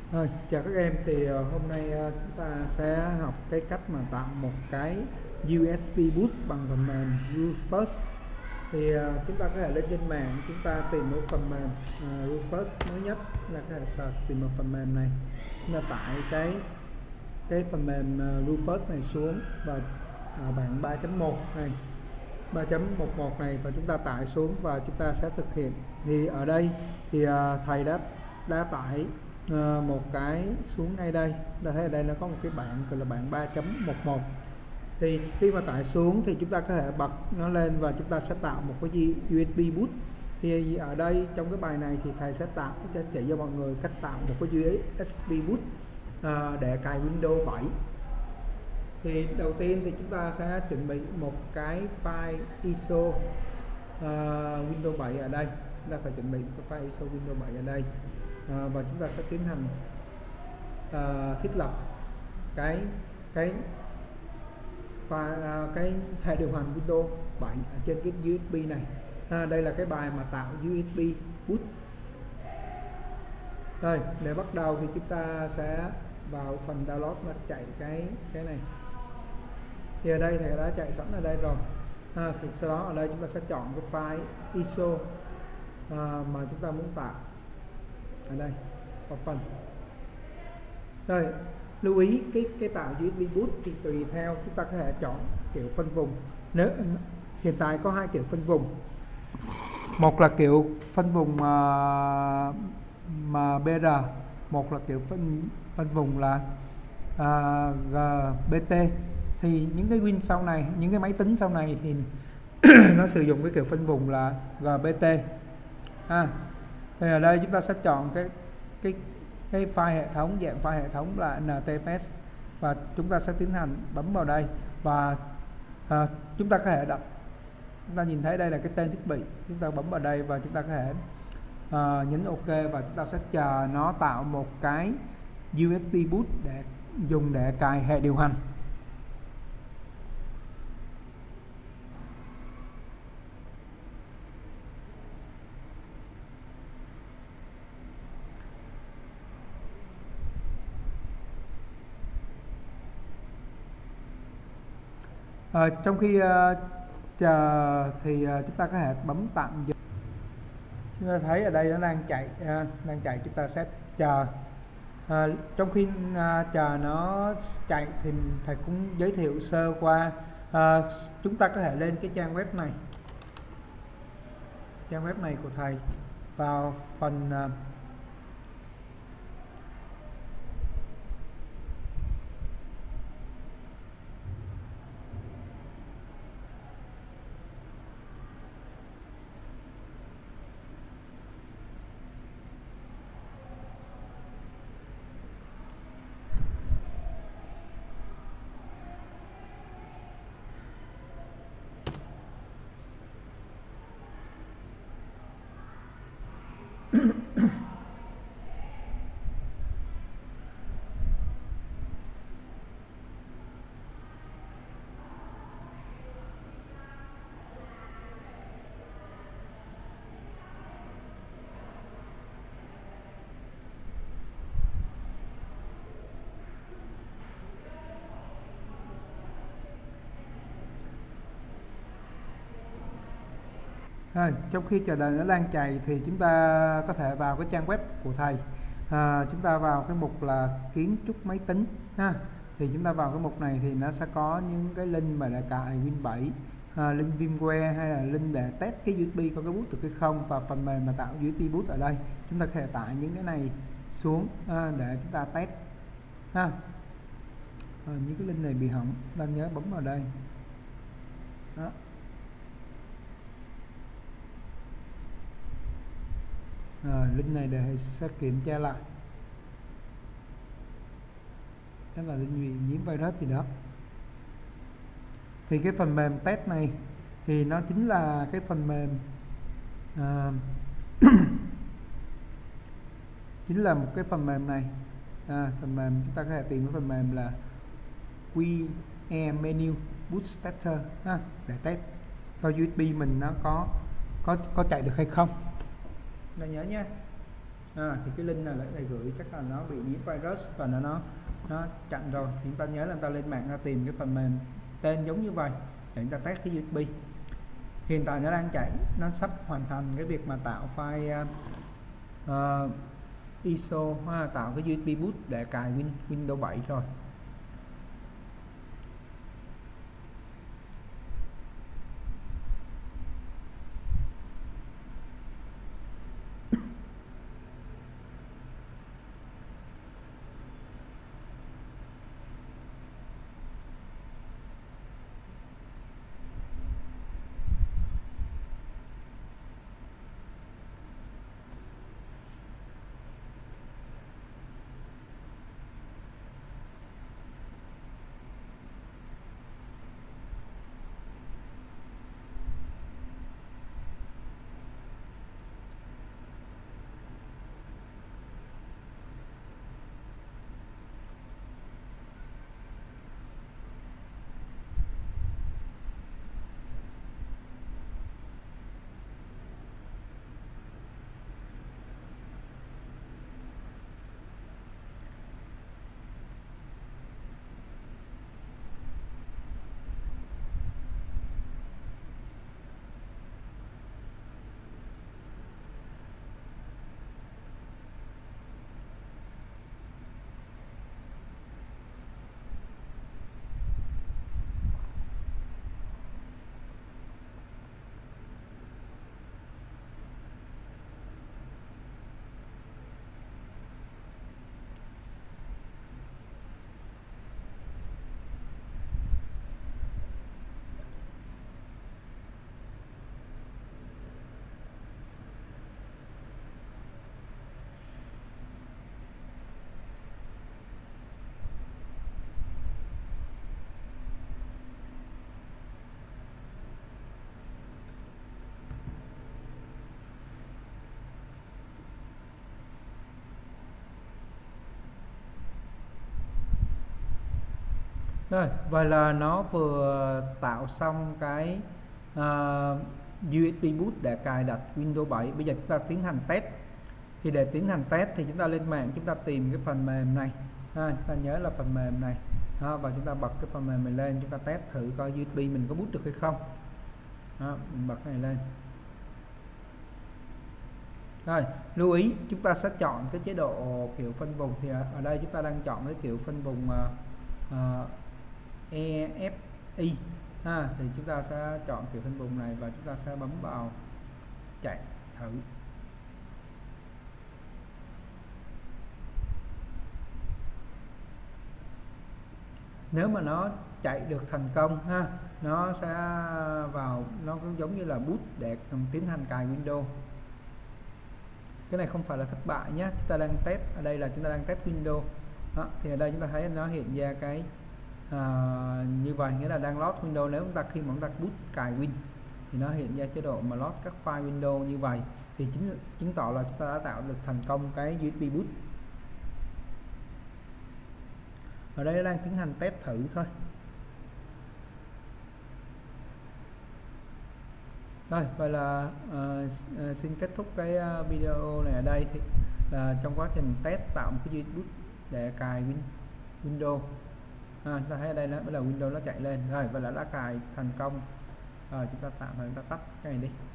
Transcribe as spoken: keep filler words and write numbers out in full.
Rồi, chào các em, thì uh, hôm nay uh, chúng ta sẽ học cái cách mà tạo một cái u ét bê boot bằng phần mềm Rufus. Thì uh, chúng ta có thể lên trên mạng, chúng ta tìm một phần mềm uh, Rufus mới nhất, là có thể search tìm một phần mềm này, chúng ta tải cái cái phần mềm uh, Rufus này xuống và uh, bản ba chấm một này ba chấm mười một này, và chúng ta tải xuống và chúng ta sẽ thực hiện. Thì ở đây thì uh, thầy đã đã tải uh, một cái xuống ngay đây. Ta thấy ở đây nó có một cái bản gọi là bản ba chấm mười một. Thì khi mà tải xuống thì chúng ta có thể bật nó lên và chúng ta sẽ tạo một cái u ét bê boot. Thì ở đây trong cái bài này thì thầy sẽ tạo sẽ chỉ cho mọi người cách tạo một cái u ét bê boot uh, để cài Windows bảy. Thì đầu tiên thì chúng ta sẽ chuẩn bị một cái file i ét o uh, Windows bảy ở đây. Chúng ta phải chuẩn bị một cái file i ét o Windows bảy ở đây, uh, và chúng ta sẽ tiến hành uh, thiết lập cái cái file, uh, cái hệ điều hành Windows bảy ở trên cái u ét bê này. À, đây là cái bài mà tạo u ét bê boot. Rồi, để bắt đầu thì chúng ta sẽ vào phần download, nó chạy cái cái này. Thì ở đây thì đã chạy sẵn ở đây rồi. À, thì sau đó ở đây chúng ta sẽ chọn cái file i ét o à, mà chúng ta muốn tạo. Ở đây, open. Rồi, lưu ý cái cái tạo u ét bê boot thì tùy theo chúng ta có thể chọn kiểu phân vùng. Nếu hiện tại có hai kiểu phân vùng. Một là kiểu phân vùng uh, mà bê rờ, một là kiểu phân phân vùng là uh, giê bê tê. Thì những cái Win sau này, những cái máy tính sau này thì nó sử dụng cái kiểu phân vùng là giê bê tê. À, thì ở đây chúng ta sẽ chọn cái cái cái file hệ thống, dạng file hệ thống là en tê ép ét, và chúng ta sẽ tiến hành bấm vào đây và à, chúng ta có thể đặt, chúng ta nhìn thấy đây là cái tên thiết bị, chúng ta bấm vào đây và chúng ta có thể à, nhấn OK, và chúng ta sẽ chờ nó tạo một cái u ét bê boot để dùng để cài hệ điều hành. À, trong khi uh, chờ thì uh, chúng ta có thể bấm tạm dừng. Chúng ta thấy ở đây nó đang chạy, uh, đang chạy chúng ta sẽ chờ. À, trong khi uh, chờ nó chạy thì thầy cũng giới thiệu sơ qua, uh, chúng ta có thể lên cái trang web này, trang web này của thầy, vào phần uh, Rồi, trong khi chờ đợi nó đang chạy thì chúng ta có thể vào cái trang web của thầy. À, chúng ta vào cái mục là kiến trúc máy tính ha. Thì chúng ta vào cái mục này thì nó sẽ có những cái link mà để cài Win bảy, à, link VMware, hay là link để test cái u ét bê có cái boot được hay không, và phần mềm mà tạo u ét bê boot ở đây. Chúng ta có thể tải những cái này xuống à, để chúng ta test ha. À, những cái link này bị hỏng, ta nhớ bấm vào đây. Đó. À, link này để sẽ kiểm tra lại, tức là link bị nhiễm virus thì đó. Thì cái phần mềm test này thì nó chính là cái phần mềm à, chính là một cái phần mềm này. À, phần mềm chúng ta có thể tìm cái phần mềm là quy e menu boot tester ha, để test coi u ét bê mình nó có có có chạy được hay không. Là nhớ nha. à, thì cái link này lại gửi chắc là nó bị nhiễm virus và nó nó nó chặn rồi. Thì chúng ta nhớ là chúng ta lên mạng ta tìm cái phần mềm tên giống như vậy để chúng ta test cái u ét bê. Hiện tại nó đang chạy, nó sắp hoàn thành cái việc mà tạo file uh, uh, i ét o, ha, tạo cái u ét bê boot để cài Win, Windows bảy rồi. Rồi, vậy là nó vừa tạo xong cái uh, u ét bê boot để cài đặt Windows bảy. Bây giờ chúng ta tiến hành test. Thì để tiến hành test thì chúng ta lên mạng, chúng ta tìm cái phần mềm này, ha, chúng ta nhớ là phần mềm này đó, và chúng ta bật cái phần mềm này lên, chúng ta test thử coi u ét bê mình có boot được hay không đó, mình bật cái này lên. Rồi, lưu ý chúng ta sẽ chọn cái chế độ kiểu phân vùng. Thì ở đây chúng ta đang chọn cái kiểu phân vùng uh, uh, e ép i, ha, thì chúng ta sẽ chọn kiểu phân vùng này và chúng ta sẽ bấm vào chạy thử. Nếu mà nó chạy được thành công, ha, nó sẽ vào, nó cũng giống như là boot để tiến hành cài Windows. Cái này không phải là thất bại nhé, chúng ta đang test. Ở đây là chúng ta đang test Windows đó, thì ở đây chúng ta thấy nó hiện ra cái à, như vậy, nghĩa là đang load Windows. Nếu chúng ta khi mà chúng ta boot cài Win thì nó hiện ra chế độ mà load các file Windows như vậy, thì chính chứng tỏ là chúng ta đã tạo được thành công cái u ét bê boot. Ở đây đang tiến hành test thử thôi. Rồi, vậy là uh, uh, xin kết thúc cái uh, video này ở đây. Thì là trong quá trình test tạo một cái u ét bê boot để cài Win, Windows, à, chúng ta thấy ở đây đó, bây giờ Windows nó chạy lên rồi, và là đã cài thành công rồi. Chúng ta tạm thời chúng ta tắt cái này đi.